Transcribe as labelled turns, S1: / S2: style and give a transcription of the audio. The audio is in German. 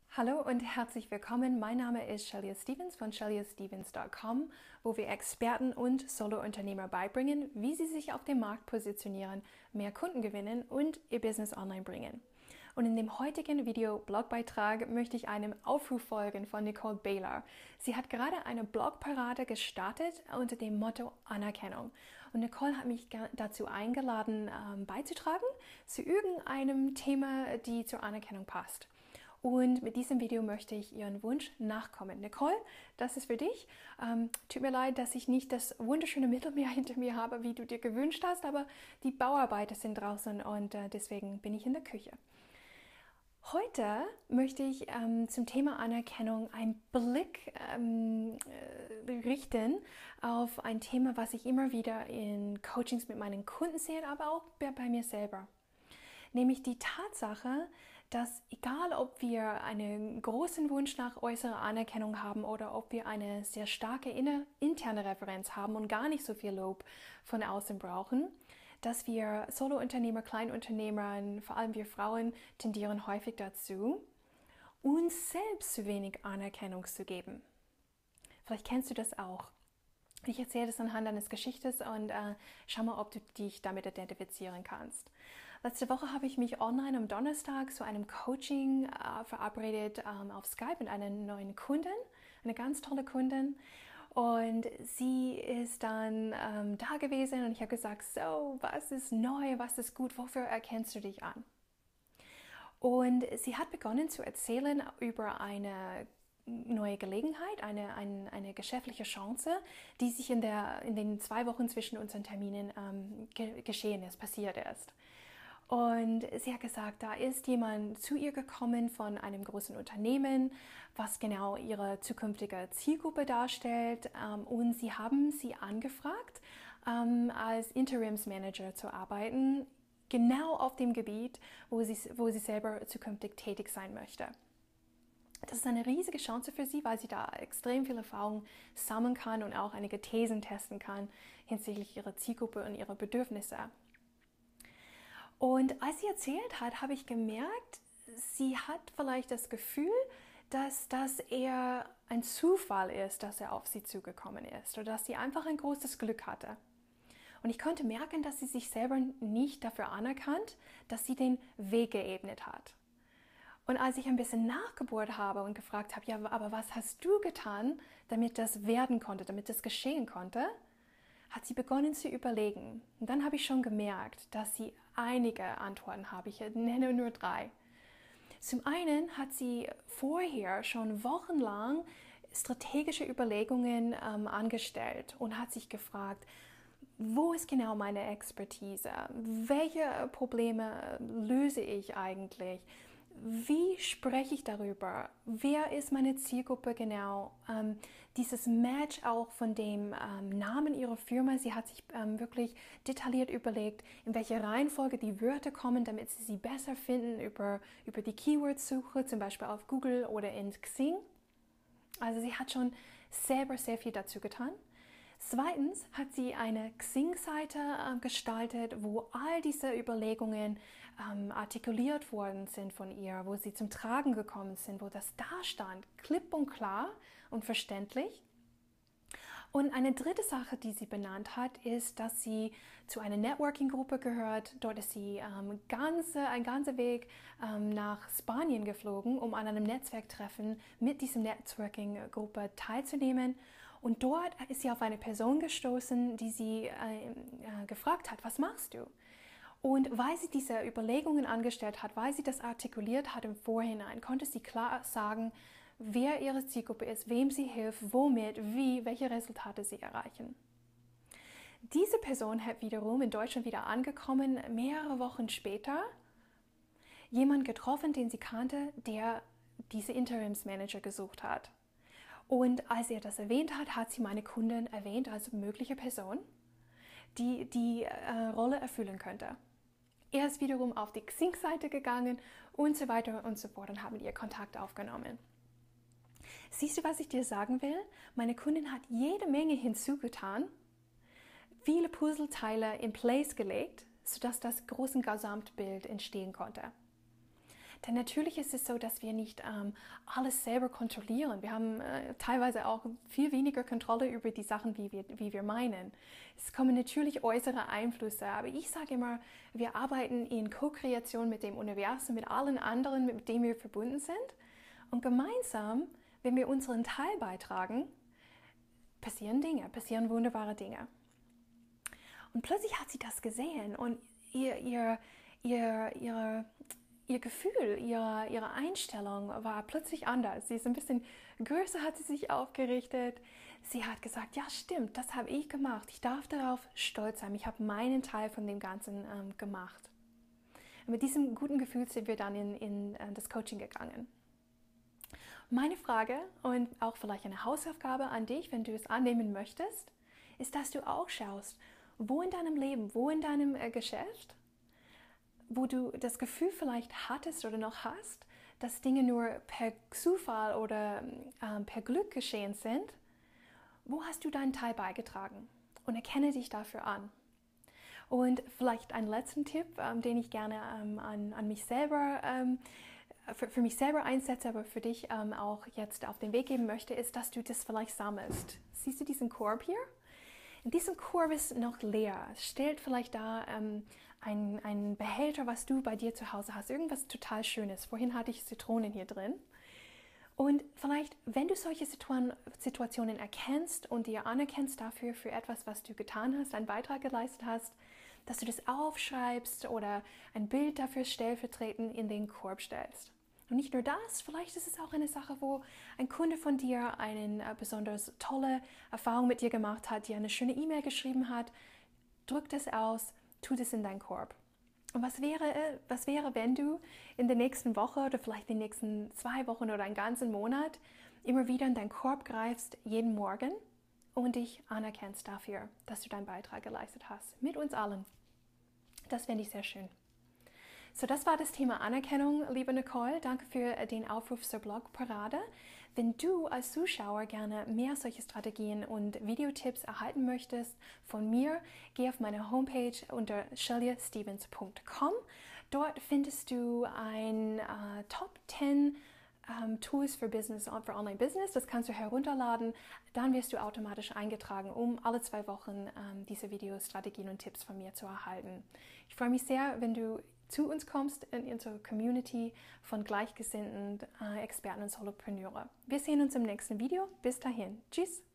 S1: Hallo und herzlich willkommen. Mein Name ist Shelia Stevens von sheliastevens.com, wo wir Experten und Solo-Unternehmer beibringen, wie sie sich auf dem Markt positionieren, mehr Kunden gewinnen und ihr Business online bringen. Und in dem heutigen Video-Blogbeitrag möchte ich einem Aufruf folgen von Nicole Baylor. Sie hat gerade eine Blogparade gestartet unter dem Motto Anerkennung. Und Nicole hat mich dazu eingeladen, beizutragen zu irgendeinem Thema, die zur Anerkennung passt. Und mit diesem Video möchte ich Ihren Wunsch nachkommen. Nicole, das ist für dich. Tut mir leid, dass ich nicht das wunderschöne Mittelmeer hinter mir habe, wie du dir gewünscht hast, aber die Bauarbeiter sind draußen und deswegen bin ich in der Küche. Heute möchte ich zum Thema Anerkennung einen Blick richten auf ein Thema, was ich immer wieder in Coachings mit meinen Kunden sehe, aber auch bei mir selber. Nämlich die Tatsache, dass egal ob wir einen großen Wunsch nach äußerer Anerkennung haben oder ob wir eine sehr starke interne Referenz haben und gar nicht so viel Lob von außen brauchen, dass wir Solo-Unternehmer, Kleinunternehmer, vor allem wir Frauen, tendieren häufig dazu, uns selbst zu wenig Anerkennung zu geben. Vielleicht kennst du das auch. Ich erzähle das anhand eines Geschichtes und schau mal, ob du dich damit identifizieren kannst. Letzte Woche habe ich mich online am Donnerstag zu einem Coaching verabredet auf Skype mit einer neuen Kundin, eine ganz tolle Kundin. Und sie ist dann da gewesen und ich habe gesagt, so, was ist neu, was ist gut, wofür erkennst du dich an? Und sie hat begonnen zu erzählen über eine neue Gelegenheit, eine geschäftliche Chance, die sich in den 2 Wochen zwischen unseren Terminen geschehen ist, passiert ist. Und sie hat gesagt, da ist jemand zu ihr gekommen von einem großen Unternehmen, was genau ihre zukünftige Zielgruppe darstellt. Und sie haben sie angefragt, als Interimsmanager zu arbeiten, genau auf dem Gebiet, wo sie selber zukünftig tätig sein möchte. Das ist eine riesige Chance für sie, weil sie da extrem viel Erfahrung sammeln kann und auch einige Thesen testen kann hinsichtlich ihrer Zielgruppe und ihrer Bedürfnisse. Und als sie erzählt hat, habe ich gemerkt, sie hat vielleicht das Gefühl, dass das eher ein Zufall ist, dass er auf sie zugekommen ist oder dass sie einfach ein großes Glück hatte. Und ich konnte merken, dass sie sich selber nicht dafür anerkannt, dass sie den Weg geebnet hat. Und als ich ein bisschen nachgebohrt habe und gefragt habe, ja, aber was hast du getan, damit das werden konnte, damit das geschehen konnte, hat sie begonnen zu überlegen. Und dann habe ich schon gemerkt, dass sie einige Antworten habe. Ich nenne nur 3. Zum einen hat sie vorher schon wochenlang strategische Überlegungen angestellt und hat sich gefragt, wo ist genau meine Expertise? Welche Probleme löse ich eigentlich? Wie spreche ich darüber? Wer ist meine Zielgruppe genau? Dieses Match auch von dem Namen ihrer Firma. Sie hat sich wirklich detailliert überlegt, in welche Reihenfolge die Wörter kommen, damit sie besser finden über die Keyword-Suche, zum Beispiel auf Google oder in Xing. Also sie hat schon selber sehr viel dazu getan. Zweitens hat sie eine Xing-Seite gestaltet, wo all diese Überlegungen artikuliert worden sind von ihr, wo sie zum Tragen gekommen sind, wo das da stand, klipp und klar und verständlich. Und eine dritte Sache, die sie benannt hat, ist, dass sie zu einer Networking-Gruppe gehört. Dort ist sie ein ganzer Weg nach Spanien geflogen, um an einem Netzwerktreffen mit dieser Networking-Gruppe teilzunehmen. Und dort ist sie auf eine Person gestoßen, die sie gefragt hat, was machst du? Und weil sie diese Überlegungen angestellt hat, weil sie das artikuliert hat im Vorhinein, konnte sie klar sagen, wer ihre Zielgruppe ist, wem sie hilft, womit, wie, welche Resultate sie erreichen. Diese Person hat wiederum in Deutschland wieder angekommen, mehrere Wochen später, jemanden getroffen, den sie kannte, der diese Interimsmanager gesucht hat. Und als er das erwähnt hat, hat sie meine Kundin erwähnt als mögliche Person, die die Rolle erfüllen könnte. Er ist wiederum auf die Xing-Seite gegangen und so weiter und so fort und hat mit ihr Kontakt aufgenommen. Siehst du, was ich dir sagen will? Meine Kundin hat jede Menge hinzugetan, viele Puzzleteile in place gelegt, sodass das große Gesamtbild entstehen konnte. Denn natürlich ist es so, dass wir nicht alles selber kontrollieren. Wir haben teilweise auch viel weniger Kontrolle über die Sachen, wie wir meinen. Es kommen natürlich äußere Einflüsse, aber ich sage immer, wir arbeiten in Co-Kreation mit dem Universum, mit allen anderen, mit denen wir verbunden sind. Und gemeinsam, wenn wir unseren Teil beitragen, passieren wunderbare Dinge. Und plötzlich hat sie das gesehen und ihr Gefühl, ihre Einstellung war plötzlich anders. Sie ist ein bisschen größer, hat sie sich aufgerichtet. Sie hat gesagt, ja stimmt, das habe ich gemacht. Ich darf darauf stolz sein. Ich habe meinen Teil von dem Ganzen gemacht. Und mit diesem guten Gefühl sind wir dann in das Coaching gegangen. Meine Frage und auch vielleicht eine Hausaufgabe an dich, wenn du es annehmen möchtest, ist, dass du auch schaust, wo in deinem Leben, wo in deinem Geschäft, wo du das Gefühl vielleicht hattest oder noch hast, dass Dinge nur per Zufall oder per Glück geschehen sind, wo hast du deinen Teil beigetragen? Und erkenne dich dafür an. Und vielleicht einen letzten Tipp, den ich gerne an mich selber, für mich selber einsetze, aber für dich auch jetzt auf den Weg geben möchte, ist, dass du das vielleicht sammelst. Siehst du diesen Korb hier? In diesem Korb ist noch leer. Es stellt vielleicht da ein Behälter, was du bei dir zu Hause hast. Irgendwas total Schönes. Vorhin hatte ich Zitronen hier drin. Und vielleicht, wenn du solche Situationen erkennst und dir anerkennst dafür, für etwas, was du getan hast, einen Beitrag geleistet hast, dass du das aufschreibst oder ein Bild dafür stellvertretend in den Korb stellst. Und nicht nur das, vielleicht ist es auch eine Sache, wo ein Kunde von dir eine besonders tolle Erfahrung mit dir gemacht hat, dir eine schöne E-Mail geschrieben hat. Drück das aus, tu das in deinen Korb. Und was wäre, wenn du in der nächsten Woche oder vielleicht in den nächsten 2 Wochen oder einen ganzen Monat immer wieder in deinen Korb greifst, jeden Morgen und dich anerkennst dafür, dass du deinen Beitrag geleistet hast. Mit uns allen. Das fände ich sehr schön. So, das war das Thema Anerkennung, liebe Nicole. Danke für den Aufruf zur Blogparade. Wenn du als Zuschauer gerne mehr solche Strategien und Videotipps erhalten möchtest von mir, geh auf meine Homepage unter sheliastevens.com. Dort findest du ein Top 10 Tools für Online-Business. Das kannst du herunterladen. Dann wirst du automatisch eingetragen, um alle 2 Wochen diese Videos, Strategien und Tipps von mir zu erhalten. Ich freue mich sehr, wenn du zu uns kommst in unsere Community von gleichgesinnten Experten und Solopreneure. Wir sehen uns im nächsten Video. Bis dahin. Tschüss!